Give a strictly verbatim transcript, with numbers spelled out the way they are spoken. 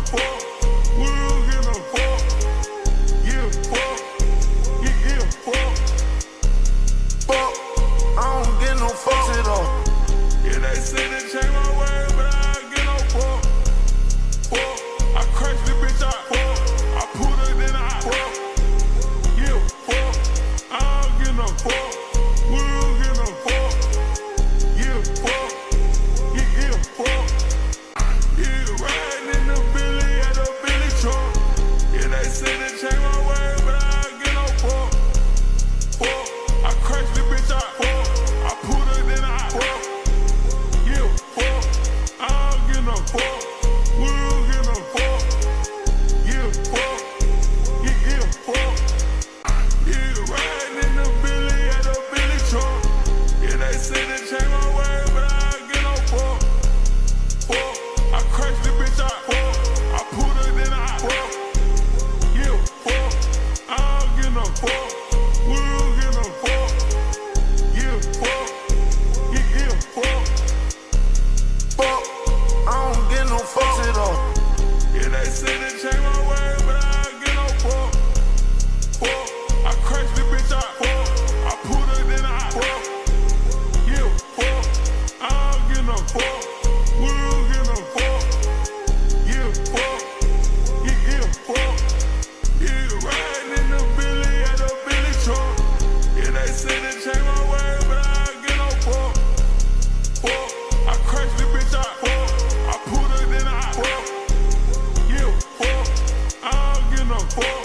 fuck. We don't get no fuck. Yeah, fuck. Yeah, yeah, fuck. Fuck. I don't get no fucks at all. Yeah, they say they change my way, but I don't get no fuck. Fuck. I crashed the bitch out. Fuck. I put her then I fuck. Yeah, fuck. I don't get no fuck. We don't get no fuck. Yeah, fuck. Yeah, yeah, fuck. Yeah, riding in the Billy at the Billy truck. Yeah, they say they change my way, but I don't get no fuck. Fuck. I crashed the bitch out. Fuck. I put her then I fuck. Yeah, fuck. I don't get no fuck. We don't get no fuck. Yeah, fuck. Yeah, yeah, fuck. Yeah, riding in the Billy at the Billy truck. Yeah, they say they change my way, but I don't get no fuck. Fuck. I crashed the bitch out. Fuck. I put her then I fuck. Yeah, fuck. I don't get no fuck. We don't get no fuck. Yeah, fuck. Yeah, yeah, fuck. Fuck. I don't get no fucks at all. Yeah, they say they change my way, but I don't get no fuck. Fuck. I crashed the bitch out. Fuck. I put her then I fuck. Yeah, fuck. I don't get no fuck. We don't get no fuck. Yeah, fuck. Yeah, yeah, fuck. Yeah, riding in the Billy at the Billy truck. Yeah, they say they change my way, but I don't get no fuck. Fuck. I crashed the bitch out. Fuck. I put her then I fuck. Yeah, fuck. I don't get no fuck.